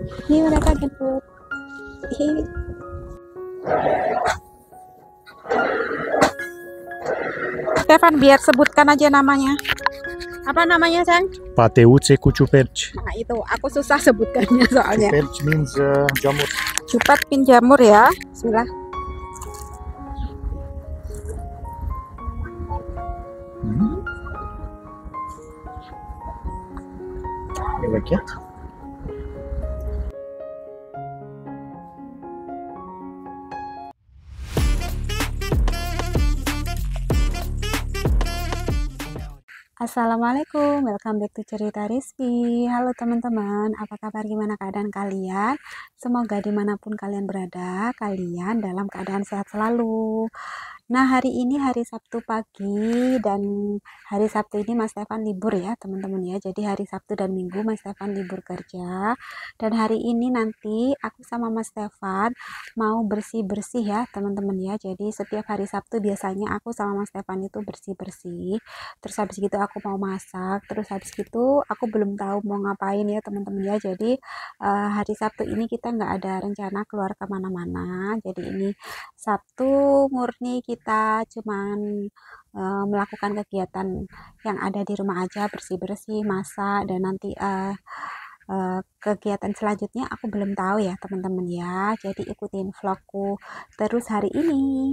Ini mereka jemput. Ih, Stefan, biar sebutkan aja namanya. Apa namanya, Sang? Pateuțe cu ciuperci. Nah, itu aku susah sebutkannya soalnya. Ciuperci means jamur. Cupat pin jamur ya. Bismillah. You like it? Assalamualaikum, welcome back to Cerita Rizky. Halo teman-teman, apa kabar, gimana keadaan kalian? Semoga dimanapun kalian berada, kalian dalam keadaan sehat selalu. Nah, hari ini hari Sabtu pagi, dan hari Sabtu ini Mas Stefan libur ya teman-teman ya. Jadi hari Sabtu dan Minggu Mas Stefan libur kerja. Dan hari ini nanti aku sama Mas Stefan mau bersih-bersih ya teman-teman ya. Jadi setiap hari Sabtu biasanya aku sama Mas Stefan itu bersih-bersih. Terus habis gitu aku mau masak. Terus habis gitu aku belum tahu mau ngapain ya teman-teman ya. Jadi hari Sabtu ini kita nggak ada rencana keluar kemana-mana. Jadi ini Sabtu murni kita cuman melakukan kegiatan yang ada di rumah aja, bersih-bersih, masak, dan nanti kegiatan selanjutnya aku belum tahu ya teman-teman ya. Jadi ikutin vlogku terus hari ini.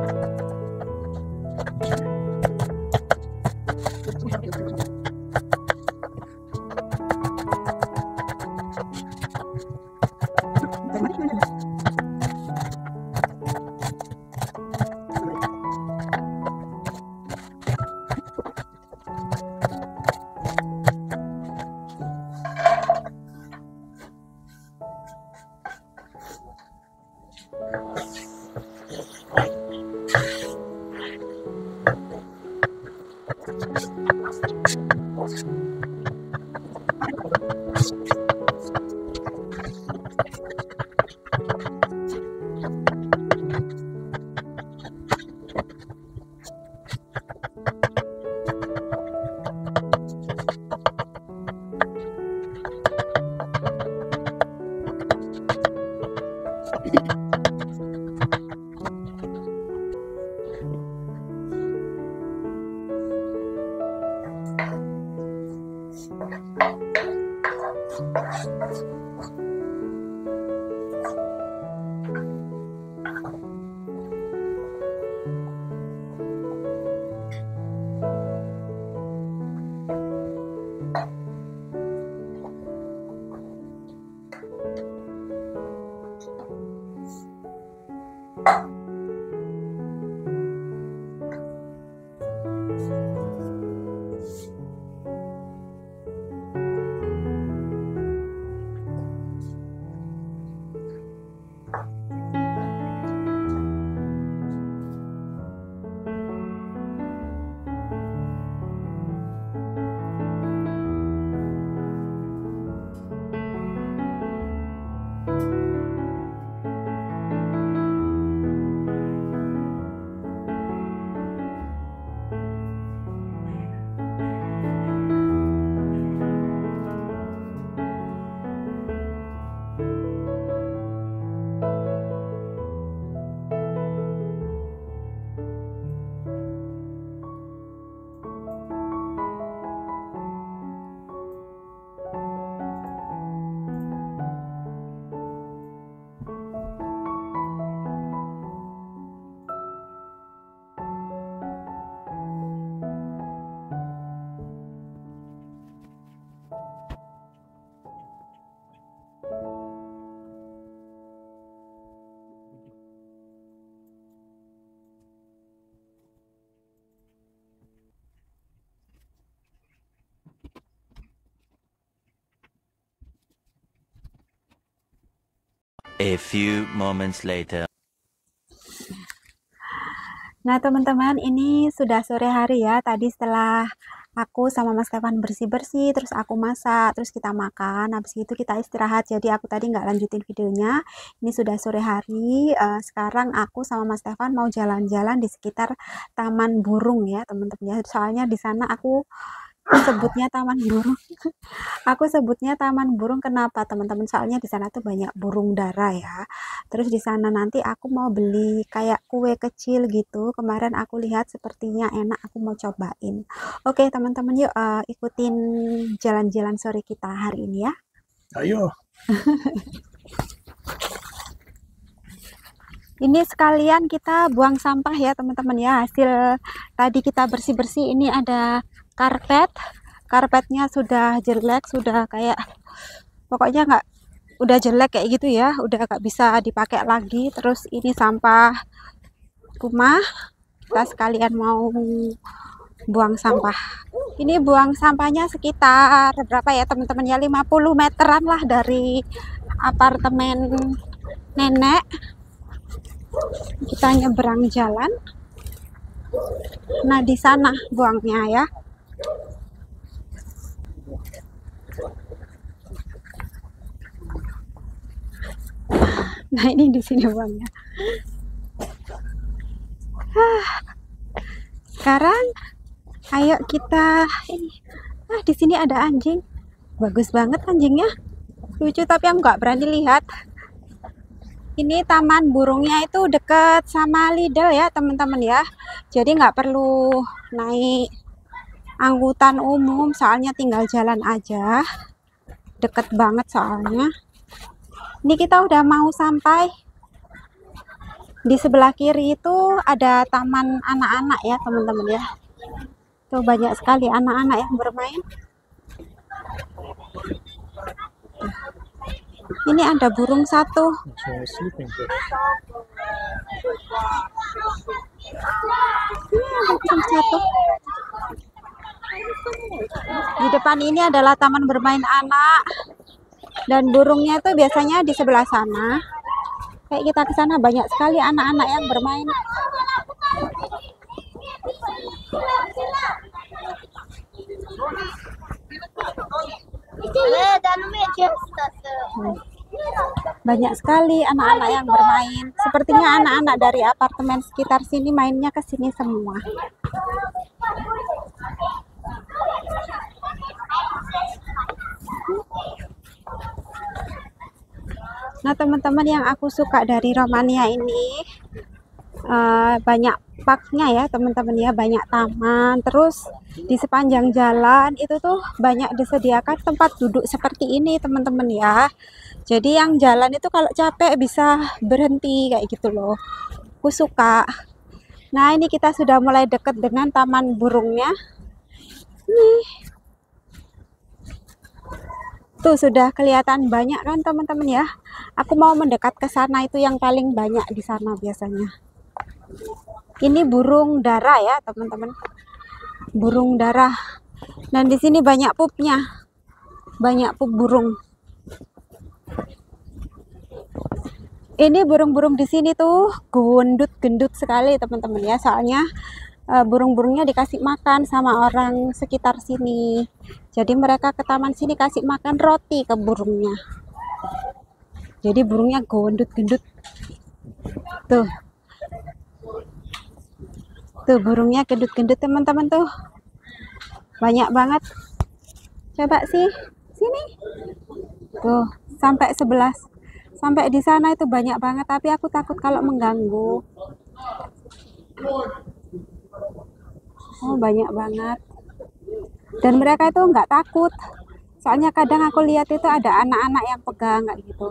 A few moments later. Nah, teman-teman, ini sudah sore hari ya. Tadi setelah aku sama Mas Stefan bersih-bersih, terus aku masak, terus kita makan, habis itu kita istirahat. Jadi aku tadi nggak lanjutin videonya. Ini sudah sore hari. Sekarang aku sama Mas Stefan mau jalan-jalan di sekitar Taman Burung ya, teman-teman ya. Soalnya di sana aku sebutnya Taman Burung. Aku sebutnya Taman Burung kenapa, teman-teman? Soalnya di sana tuh banyak burung dara ya. Terus di sana nanti aku mau beli kayak kue kecil gitu. Kemarin aku lihat sepertinya enak, aku mau cobain. Oke, teman-teman, yuk ikutin jalan-jalan sore kita hari ini ya. Ayo. Ini sekalian kita buang sampah ya, teman-teman ya. Hasil tadi kita bersih-bersih, ini ada karpetnya sudah jelek, sudah kayak pokoknya nggak, udah jelek kayak gitu ya, udah nggak bisa dipakai lagi. Terus ini sampah rumah, kita sekalian mau buang sampah. Ini buang sampahnya sekitar berapa ya, teman-teman ya, 50 meteran lah dari apartemen nenek. Kita nyebrang jalan. Nah, di sana buangnya ya. Nah, ini di sini buangnya. Sekarang ayo kita ini. Di sini ada anjing. Bagus banget anjingnya. Lucu, tapi aku nggak berani lihat. Ini taman burungnya itu deket sama Lidl ya, teman-teman ya. Jadi nggak perlu naik angkutan umum, soalnya tinggal jalan aja. Deket banget soalnya. Ini kita udah mau sampai. Di sebelah kiri itu ada taman anak-anak ya teman-teman ya. Tuh banyak sekali anak-anak yang bermain. Ini ada burung satu. So, sleeping here. Ini ada burung satu. Di depan ini adalah taman bermain anak. Dan burungnya itu biasanya di sebelah sana. Kayak kita ke sana banyak sekali anak-anak yang bermain. Banyak sekali anak-anak yang bermain. Sepertinya anak-anak dari apartemen sekitar sini mainnya ke sini semua. Nah, teman-teman, yang aku suka dari Romania ini banyak parknya ya teman-teman ya, banyak taman. Terus di sepanjang jalan itu tuh banyak disediakan tempat duduk seperti ini teman-teman ya. Jadi yang jalan itu kalau capek bisa berhenti kayak gitu loh. Aku suka. Nah, ini kita sudah mulai dekat dengan taman burungnya. Nih. Tuh sudah kelihatan banyak kan teman-teman ya. Aku mau mendekat ke sana, itu yang paling banyak di sana biasanya. Ini burung dara ya teman-teman. Burung dara. Dan di sini banyak pupnya. Banyak pup burung. Ini burung-burung di sini tuh gendut-gendut sekali teman-teman ya. Soalnya burung-burungnya dikasih makan sama orang sekitar sini. Jadi mereka ke taman sini kasih makan roti ke burungnya. Jadi burungnya gendut-gendut. Tuh. Tuh burungnya gendut-gendut teman-teman tuh. Banyak banget. Coba sih. Sini. Tuh, sampai 11. Sampai di sana itu banyak banget, tapi aku takut kalau mengganggu. Oh, banyak banget. Dan mereka itu nggak takut. Soalnya kadang aku lihat itu ada anak-anak yang pegang kayak gitu.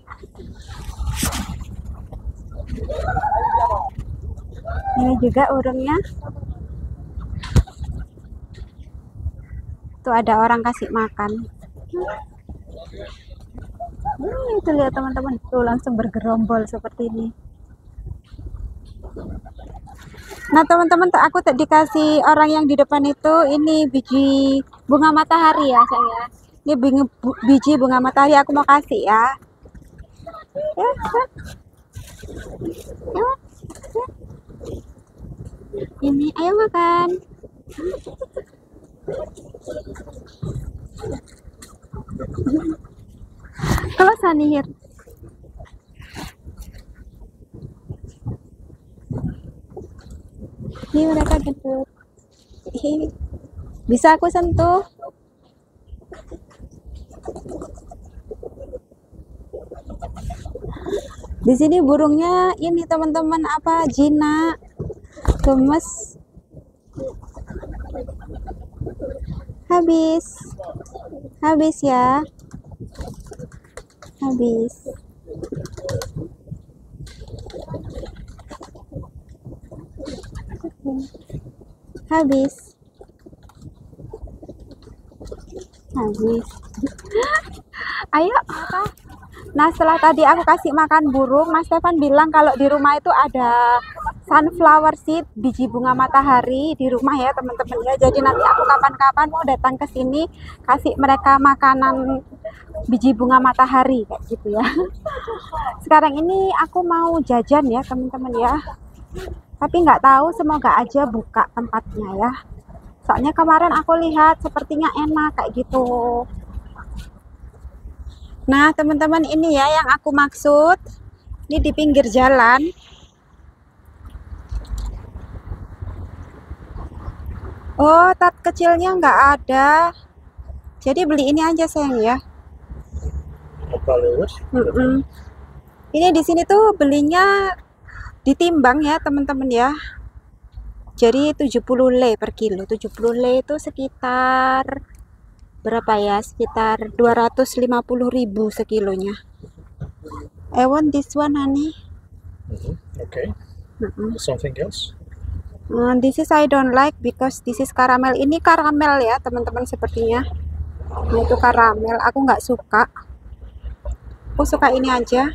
Ini juga burungnya. Tuh ada orang kasih makan. Itu lihat teman-teman, tuh langsung bergerombol seperti ini. Nah teman-teman, aku dikasih orang yang di depan itu ini biji bunga matahari ya saya. Ini biji bunga matahari aku mau kasih ya. Ini ayo makan. Kalau sanihir. Ini mereka gendut. Bisa aku sentuh? Di sini burungnya ini teman-teman apa? Jinak, gemes. Habis ya. Habis. Ayo. Nah, setelah tadi aku kasih makan burung, Mas Stefan bilang kalau di rumah itu ada sunflower seed, biji bunga matahari di rumah ya teman-teman ya. Jadi nanti aku kapan-kapan mau datang ke sini kasih mereka makanan biji bunga matahari kayak gitu ya. Sekarang ini aku mau jajan ya teman-teman ya. Tapi nggak tahu, semoga aja buka tempatnya ya. Soalnya kemarin aku lihat sepertinya enak kayak gitu. Nah teman-teman, ini ya yang aku maksud. Ini di pinggir jalan. Oh, tat kecilnya nggak ada. Jadi beli ini aja sayang ya. Ini di sini tuh belinya ditimbang ya teman-teman ya. Jadi 70 lei per kilo. 70 lei itu sekitar berapa ya? Sekitar 250.000 sekilonya. I want this one honey. Okay. Something else? This is I don't like because this is caramel. Ini karamel ya teman-teman sepertinya. Nah, itu karamel. Aku nggak suka. Aku suka ini aja.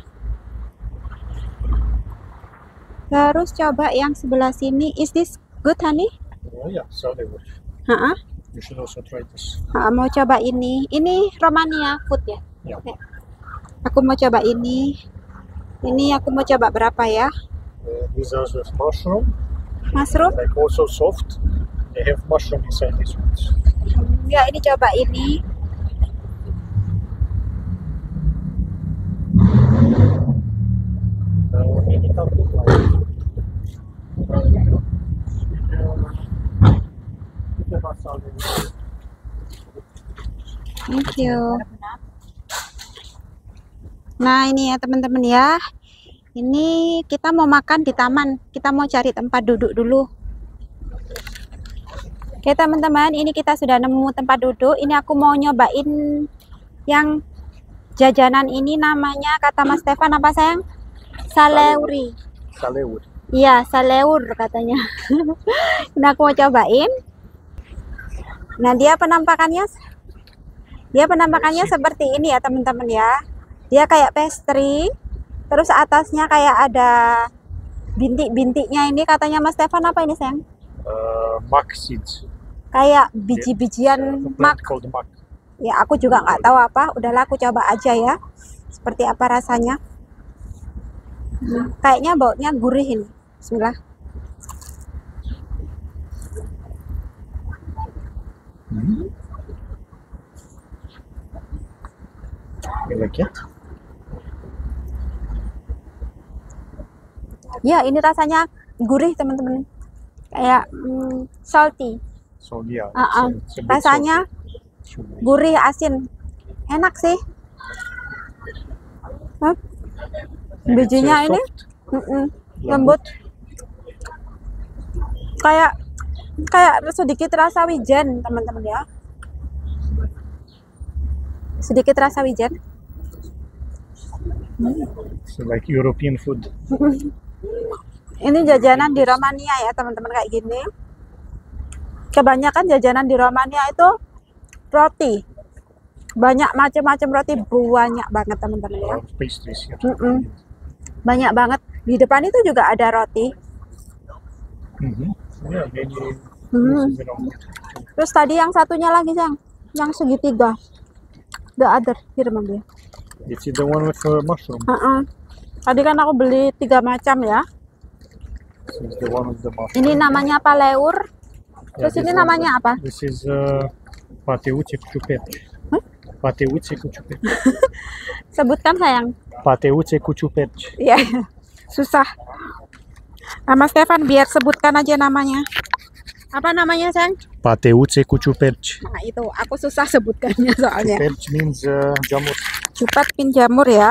Terus coba yang sebelah sini. Is this good, honey? Oh yeah, Sallywood. You should also try this. Mau coba ini. Ini Romania food ya? Yeah. Aku mau coba ini. Ini aku mau coba berapa ya? These are with mushroom. Mushroom? Like also soft. They have mushroom inside these ones. Ya, ini coba ini. Ini Thank you. Nah, ini ya teman-teman ya. Ini kita mau makan di taman. Kita mau cari tempat duduk dulu. Oke teman-teman, ini kita sudah nemu tempat duduk. Ini aku mau nyobain yang jajanan ini, namanya kata Mas Stefan apa sayang? Saleuri. Sallywood. Iya, saleur katanya. Ini aku mau cobain. Nah, dia penampakannya seperti ini ya teman-teman ya. Dia kayak pastry, terus atasnya kayak ada bintik-bintiknya. Ini katanya Mas Stefan apa ini sayang? Mac seeds. Kayak biji-bijian mak. Called mac. Ya, aku juga nggak tahu apa. Udahlah, aku coba aja ya. Seperti apa rasanya? Kayaknya baunya gurih ini. Bismillah. You like it? Ya, ini rasanya gurih teman-teman. Kayak salty. So yeah. It's a bit Rasanya salty. gurih asin. Enak sih. And it's, Bijinya ini soft. lembut. Kayak sedikit rasa wijen teman-teman ya. Sedikit rasa wijen. It's like European food. Ini jajanan di Romania ya teman-teman, kayak gini. Kebanyakan jajanan di Romania itu roti. Banyak macam-macam roti, banyak banget teman-teman ya. Pastries here. Banyak banget. Di depan itu juga ada roti. Yeah, many. Terus tadi yang satunya lagi yang segitiga. The other, here Mami. It's the one with mushroom. Tadi kan aku beli 3 macam ya. This is the one with the mushroom. Ini namanya paleur. Terus Yeah, ini this namanya apa? This is pateuțe cu ciuperci. Pateuțe cu ciuperci. Sebutkan sayang. Pateuțe cu ciuperci. Iya, susah. Nama Stefan biar sebutkan aja namanya. Apa namanya sayang? Pateuțe cu ciuperci. Nah itu, aku susah sebutkannya soalnya. Ciuperci means jamur. Cupat pin jamur ya.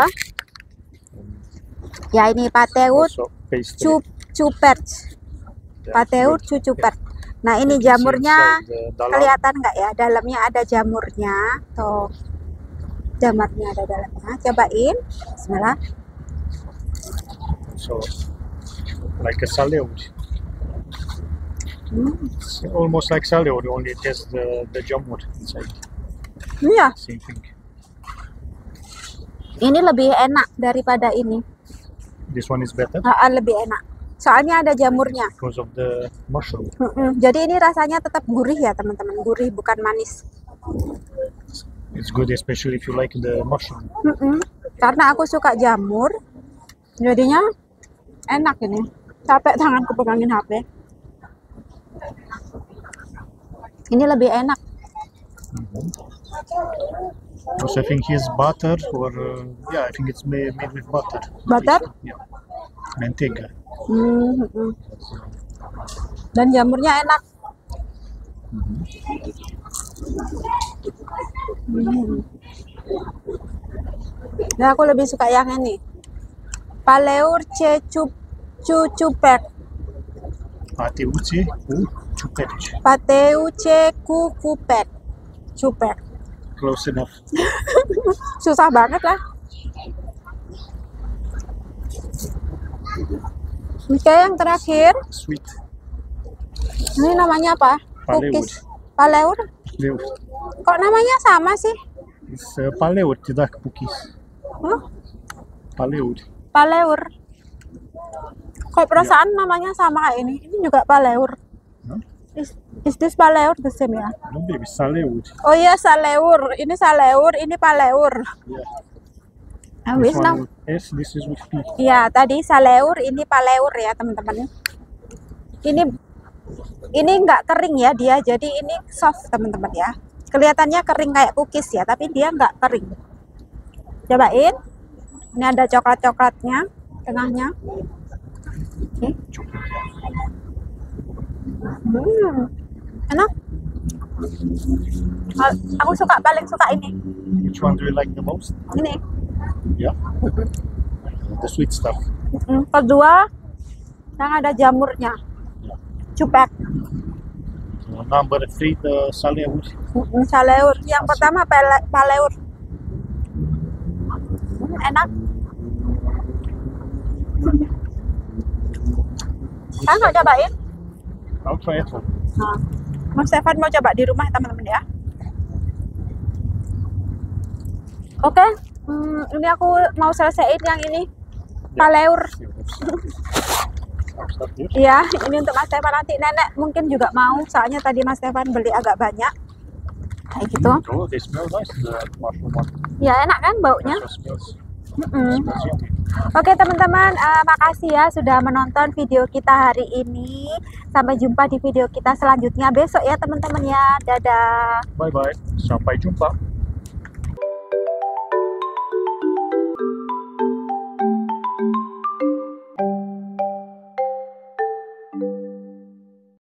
Ya ini pateur Also pastry. cuperc. Pateur cucupert. Nah ini You can see jamurnya inside the dalam. kelihatan nggak ya? Dalamnya ada jamurnya. Tuh, jamurnya ada dalamnya. Cobain. Bismillah. So like a salad. It's almost like salad, only it has the jamur inside. Iya, Same thing. ini lebih enak daripada ini. This one is better Lebih enak. Soalnya ada jamurnya. because of the mushroom. Jadi ini rasanya tetap gurih ya teman-teman. Gurih bukan manis. It's good especially if you like the mushroom. Karena aku suka jamur. Jadinya enak ini. Capek tanganku pegangin HP. Ini lebih enak. Also, I think here's butter or yeah, I think it's made with butter. Butter? Yeah. Mentega. Dan jamurnya enak. Nah, aku lebih suka yang ini. Paleur cucupert. Pateuțe cu ciuperci. Pateuce cucupert. Cupert. Close enough. Susah banget lah. Oke, yang terakhir. Sweet. Ini namanya apa? Paleur. Cookies. Paleur. Paleur. Kok namanya sama sih? It's paleur, the dark cookies. Huh? Paleur. Paleur. Kok perasaan namanya sama kayak ini? Ini juga paleur. Huh? Is this paleur the same ya? No, baby, saleur. Oh iya, saleur. Ini saleur, ini paleur. Yeah. Habis This nah. one with S, this is with P. Iya, tadi saleur, ini paleur ya, teman-teman. Ini nggak kering ya dia, jadi ini soft, teman-teman ya. Kelihatannya kering kayak cookies ya, tapi dia nggak kering. Cobain. Ini ada coklat-coklatnya, tengahnya. Oke. Enak. Aku paling suka ini. Which one do you like the most? Ini. Yeah. The sweet stuff. Kedua, yang ada jamurnya. Cupek. Number 3, the saleur. Saleur. Yang pertama paleur. Enak. Kan nggak cobain? I'll try it. Nah, Mas Stefan mau coba di rumah, teman-teman ya. Oke, ini aku mau selesaiin yang ini. Paleur. Iya, ini untuk Mas Stefan, nanti nenek mungkin juga mau, soalnya tadi Mas Stefan beli agak banyak. Kayak gitu. Oh, they smell nice, the mushroom one. Ya, enak kan baunya? Also smells Mm-mm. yummy. Oke teman-teman, makasih ya sudah menonton video kita hari ini. Sampai jumpa di video kita selanjutnya besok ya teman-teman ya. Dadah. Bye-bye. Sampai jumpa.